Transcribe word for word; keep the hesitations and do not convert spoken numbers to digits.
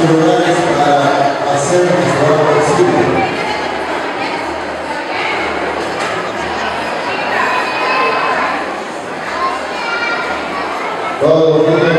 celulares para hacer nuestro trabajo posible. Todos los